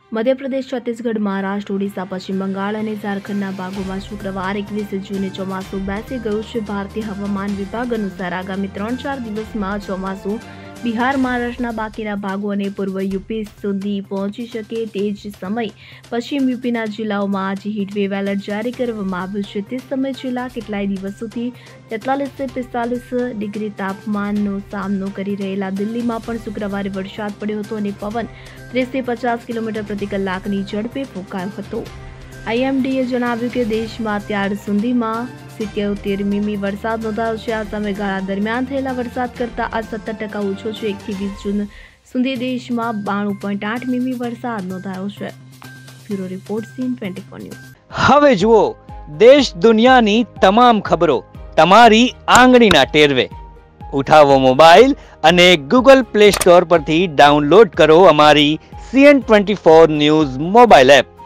मध्य प्रदेश, छत्तीसगढ़, महाराष्ट्र, ओडिशा, पश्चिम बंगाल और झारखंड भागों शुक्रवार 21 जूने ચોમાસું બેસી ગયું છે। ભારતીય હવામાન વિભાગ અનુસાર આગામી 3-4 દિવસમાં ચોમાસું બિહાર, મહારાષ્ટ્રના બાકીના ભાગો અને પૂર્વ યુપી સુધી પહોંચી શકે। તે જ સમયે પશ્ચિમ યુપીના જિલ્લાઓમાં આજે હીટવેવ એલર્ટ જારી કરવામાં આવ્યું છે। તે સમયે છેલ્લા કેટલાય દિવસોથી 43 થી 45 ડિગ્રી તાપમાનનો સામનો કરી રહેલા દિલ્હીમાં પણ શુક્રવારે વરસાદ પડ્યો હતો અને પવન 30 થી 50 કિલોમીટર પ્રતિ કલાકની ઝડપે ફૂંકાયો હતો। આઈએમડીએ જણાવ્યું કે દેશમાં અત્યાર સુધીમાં 77 મીમી વરસાદ નોંધાયો છે। આ સમયગાળા દરમિયાન થયેલા વરસાદ કરતાં આ 17% ઓછો છે। 1 થી 20 જૂન સુધી દેશમાં 92.8 મીમી વરસાદ નોંધાયો છે। Bureau report CN 24 news. હવે જુઓ દેશ દુનિયાની તમામ ખબરો તમારી આંગળીના ટેરવે। ઉઠાવો મોબાઈલ અને ગૂગલ પ્લે સ્ટોર પરથી ડાઉનલોડ કરો અમારી CN24 ન્યૂઝ મોબાઈલ એપ।